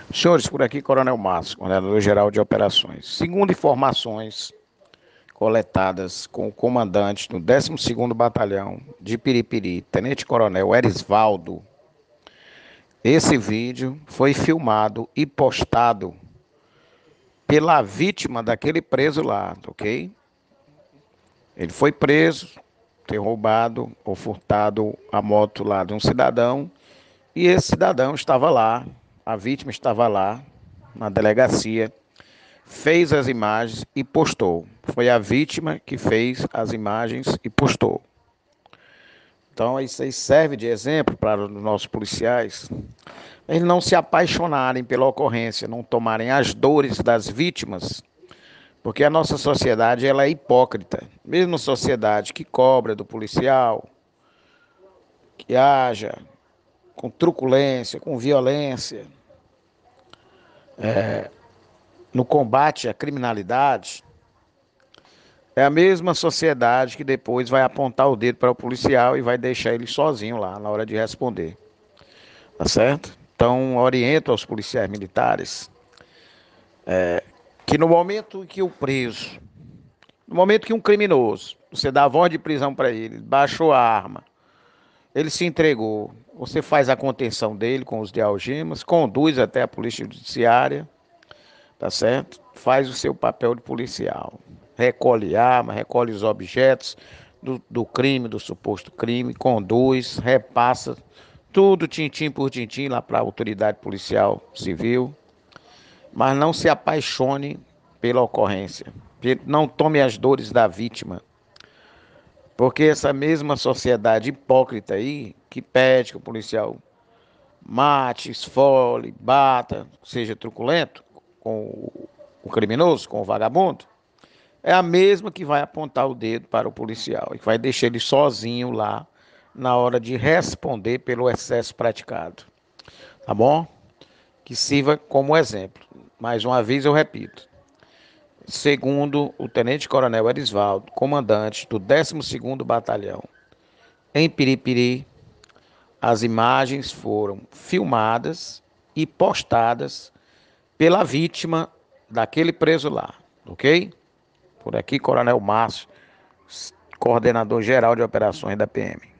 Senhores, por aqui, Coronel Márcio, coordenador-geral de operações. Segundo informações coletadas com o comandante do 12º Batalhão de Piripiri, Tenente-Coronel Erisvaldo, esse vídeo foi filmado e postado pela vítima daquele preso lá, ok? Ele foi preso, ter roubado ou furtado a moto lá de um cidadão, e esse cidadão estava lá, a vítima estava lá na delegacia, fez as imagens e postou. Foi a vítima que fez as imagens e postou. Então isso aí serve de exemplo para os nossos policiais, eles não se apaixonarem pela ocorrência, não tomarem as dores das vítimas, porque a nossa sociedade ela é hipócrita. Mesmo sociedade que cobra do policial, que haja com truculência, com violência, no combate à criminalidade, é a mesma sociedade que depois vai apontar o dedo para o policial e vai deixar ele sozinho lá na hora de responder. Tá certo? Então, oriento aos policiais militares que no momento que o preso, no momento que um criminoso, você dá a voz de prisão para ele, baixou a arma, ele se entregou, você faz a contenção dele com os de algemas, conduz até a polícia judiciária, tá certo? Faz o seu papel de policial. Recolhe arma, recolhe os objetos do crime, do suposto crime, conduz, repassa tudo tintim por tintim lá para a autoridade policial civil, mas não se apaixone pela ocorrência. Não tome as dores da vítima, porque essa mesma sociedade hipócrita aí, que pede que o policial mate, esfole, bata, seja truculento com o criminoso, com o vagabundo, é a mesma que vai apontar o dedo para o policial e vai deixar ele sozinho lá na hora de responder pelo excesso praticado. Tá bom? Que sirva como exemplo. Mais uma vez eu repito. Segundo o Tenente-Coronel Erisvaldo, comandante do 12º Batalhão, em Piripiri, as imagens foram filmadas e postadas pela vítima daquele preso lá, ok? Por aqui, Coronel Márcio, coordenador geral de operações da PM.